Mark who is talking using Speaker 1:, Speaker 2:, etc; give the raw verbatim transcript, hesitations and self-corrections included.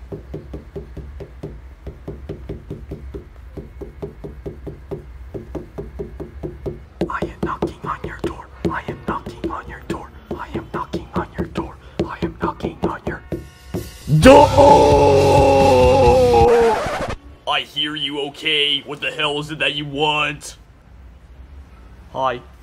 Speaker 1: I am knocking on your door. I am knocking on your door. I am knocking on your door. I am knocking on your door. I hear you, okay? What the hell is it that you want? Hi.